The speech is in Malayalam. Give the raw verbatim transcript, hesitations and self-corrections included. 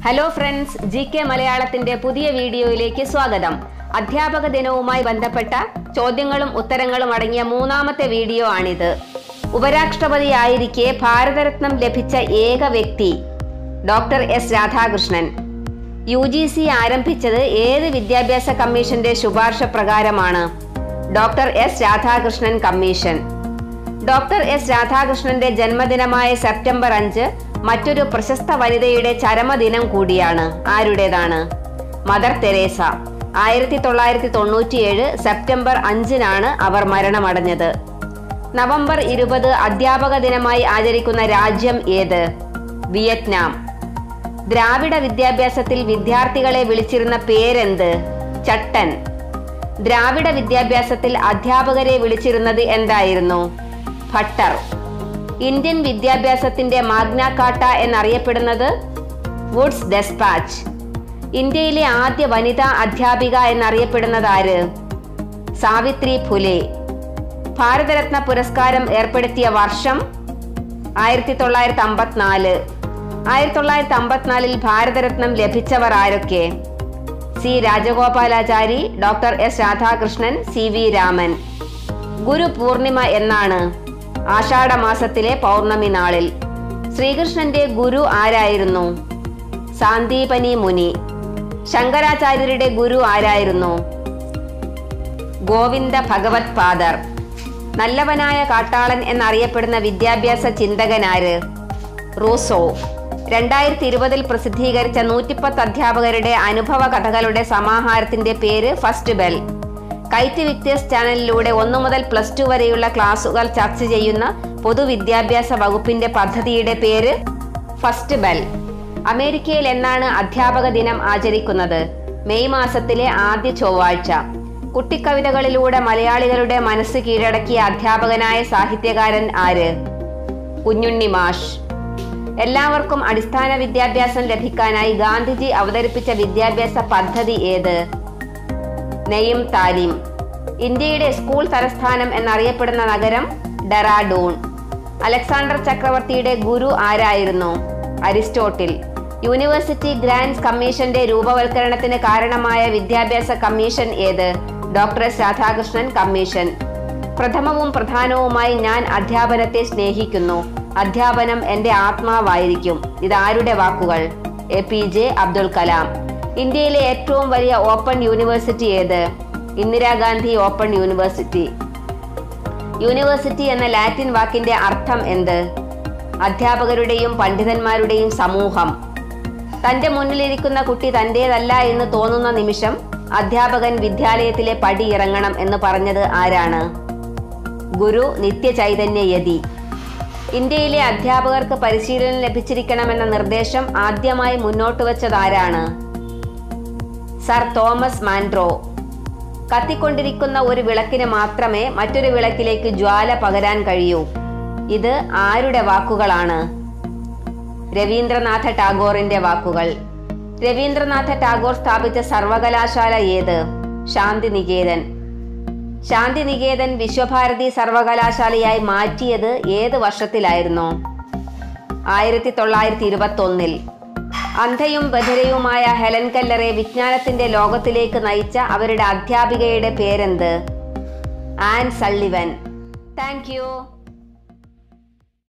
ഹലോ ഫ്രണ്ട്സ്, ജി കെ മലയാളത്തിന്റെ പുതിയ വീഡിയോയിലേക്ക് സ്വാഗതം. അധ്യാപക ദിനവുമായി ബന്ധപ്പെട്ട ചോദ്യങ്ങളും ഉത്തരങ്ങളും അടങ്ങിയ മൂന്നാമത്തെ വീഡിയോ ആണിത്. ഉപരാഷ്ട്രപതിയായിരിക്കെ ഭാരതരത്നം ലഭിച്ച ഏക വ്യക്തി doctor S Radhakrishnan. U G C ആരംഭിച്ചത് ഏത് വിദ്യാഭ്യാസ കമ്മീഷന്റെ ശുപാർശ പ്രകാരമാണ്? Doctor S Radhakrishnan commission. Doctor S രാധാകൃഷ്ണന്റെ ജന്മദിനമായ സെപ്റ്റംബർ അഞ്ച് മറ്റൊരു പ്രശസ്ത വനിതയുടെ ചരമദിനം കൂടിയാണ്. ആരുടേതാണ്? മദർ തെരേസ. ആയിരത്തി തൊള്ളായിരത്തി തൊണ്ണൂറ്റിയേഴ് സെപ്റ്റംബർ അഞ്ചിനാണ് അവർ മരണമടഞ്ഞത്. നവംബർ ഇരുപത് അധ്യാപക ദിനമായി ആചരിക്കുന്ന രാജ്യം ഏത്? വിയറ്റ്നാം. ദ്രാവിഡ വിദ്യാഭ്യാസത്തിൽ വിദ്യാർത്ഥികളെ വിളിച്ചിരുന്ന പേരെന്ത്? ചട്ടൻ. ദ്രാവിഡ വിദ്യാഭ്യാസത്തിൽ അധ്യാപകരെ വിളിച്ചിരുന്നത് എന്തായിരുന്നു? ഭട്ടർ. ഇന്ത്യൻ വിദ്യാഭ്യാസത്തിന്റെ മാഗ്ന കാർട്ട എന്നറിയപ്പെടുന്നത്? Wood's despatch. ഇന്ത്യയിലെ ആദ്യ വനിതാ അധ്യാപിക എന്നറിയപ്പെടുന്നത് ആര്? സാവിത്രി ഫുലെ. ഭാരതരത്ന പുരസ്കാരം ഏർപ്പെടുത്തിയ വർഷം? ആയിരത്തി തൊള്ളായിരത്തി അമ്പത്തിനാല്. ആയിരത്തി തൊള്ളായിരത്തി അമ്പത്തിനാലിൽ ഭാരതരത്നം ലഭിച്ചവർ ആരൊക്കെ? C Rajagopalachari, doctor S Radhakrishnan, C V Raman. Guru Purnima എന്നാണ്? ആഷാഢ മാസത്തിലെ പൗർണമി നാളിൽ. ശ്രീകൃഷ്ണന്റെ ഗുരു ആരായിരുന്നു? സാന്ദീപനി മുനി. ശങ്കരാചാര്യരുടെ ഗുരു ആരായിരുന്നു? ഗോവിന്ദ ഭഗവത് പാദർ. നല്ലവനായ കാട്ടാളൻ എന്നറിയപ്പെടുന്ന വിദ്യാഭ്യാസ ചിന്തകനാര്? റൂസോ. രണ്ടായിരത്തി ഇരുപതിൽ പ്രസിദ്ധീകരിച്ച നൂറ്റിപ്പത്ത് അധ്യാപകരുടെ അനുഭവ കഥകളുടെ സമാഹാരത്തിന്റെ പേര് ഫസ്റ്റ് ബെൽ. കൈറ്റ് വിക്ടേഴ്സ് ചാനലിലൂടെ ഒന്നു മുതൽ പ്ലസ് ടു വരെയുള്ള ക്ലാസുകൾ ചർച്ച ചെയ്യുന്ന പൊതുവിദ്യാഭ്യാസ വകുപ്പിന്റെ പദ്ധതിയുടെ പേര് ഫസ്റ്റ് ബെൽ. അമേരിക്കയിൽ എന്നാണ് അധ്യാപക ദിനം ആചരിക്കുന്നത്? മെയ് മാസത്തിലെ ആദ്യ ചൊവ്വാഴ്ച. കുട്ടിക്കവിതകളിലൂടെ മലയാളികളുടെ മനസ്സ് കീഴടക്കിയ അധ്യാപകനായ സാഹിത്യകാരൻ ആര്? കുഞ്ഞുണ്ണി മാഷ്. എല്ലാവർക്കും അടിസ്ഥാന വിദ്യാഭ്യാസം ലഭിക്കാനായി ഗാന്ധിജി അവതരിപ്പിച്ച വിദ്യാഭ്യാസ പദ്ധതി ഏത്? നെയ്യും താലീം. ഇന്ത്യയുടെ സ്കൂൾ തലസ്ഥാനം എന്നറിയപ്പെടുന്ന നഗരം? ഡെറാഡൂൺ. അലക്സാണ്ടർ ചക്രവർത്തിയുടെ ഗുരു ആരായിരുന്നു? അരിസ്റ്റോട്ടിൽ. യൂണിവേഴ്സിറ്റി ഗ്രാന്റ്സ് കമ്മീഷന്റെ രൂപവൽക്കരണത്തിന് കാരണമായ വിദ്യാഭ്യാസ കമ്മീഷൻ ഏത്? Doctor S Radhakrishnan commission. പ്രഥമവും പ്രധാനവുമായി ഞാൻ അധ്യാപനത്തെ സ്നേഹിക്കുന്നു. അധ്യാപനം എന്റെ ആത്മാവായിരിക്കും. ഇതാരുടെ വാക്കുകൾ? A P J Abdul Kalam. ഇന്ത്യയിലെ ഏറ്റവും വലിയ ഓപ്പൺ യൂണിവേഴ്സിറ്റി ഏത്? Indira Gandhi open university. യൂണിവേഴ്സിറ്റി എന്ന ലാറ്റിൻ വാക്കിന്റെ അർത്ഥം എന്ത്? അധ്യാപകരുടെയും പണ്ഡിതന്മാരുടെയും സമൂഹം. തന്റെ മുന്നിലിരിക്കുന്ന കുട്ടി തന്റേതല്ല എന്ന് തോന്നുന്ന നിമിഷം അധ്യാപകൻ വിദ്യാലയത്തിലെ പടി ഇറങ്ങണം എന്ന് പറഞ്ഞത് ആരാണ്? ഗുരു നിത്യചൈതന്യ യതി. ഇന്ത്യയിലെ അധ്യാപകർക്ക് പരിശീലനം ലഭിച്ചിരിക്കണമെന്ന നിർദ്ദേശം ആദ്യമായി മുന്നോട്ട് വെച്ചത് ആരാണ്? Sir Thomas മാൻട്രോ. കത്തിക്കൊണ്ടിരിക്കുന്ന ഒരു വിളക്കിന് മാത്രമേ മറ്റൊരു വിളക്കിലേക്ക് ജ്വാല പകരാൻ കഴിയൂ. ഇത് ആരുടെ വാക്കുകളാണ്? രവീന്ദ്രനാഥ ടാഗോറിന്റെ വാക്കുകൾ. രവീന്ദ്രനാഥ ടാഗോർ സ്ഥാപിച്ച സർവകലാശാല ഏത്? ശാന്തിനികേതൻ. ശാന്തിനികേതൻ വിശ്വഭാരതി സർവകലാശാലയായി മാറ്റിയത് ഏത് വർഷത്തിലായിരുന്നു? ആയിരത്തി തൊള്ളായിരത്തി ഇരുപത്തി ഒന്നിൽ. അന്ധയും ബധിരയുമായ ഹെലൻ കെല്ലറെ വിജ്ഞാനത്തിന്റെ ലോകത്തിലേക്ക് നയിച്ച അവരുടെ അധ്യാപികയുടെ പേരെന്ത്? Anne Sullivan. Thank U.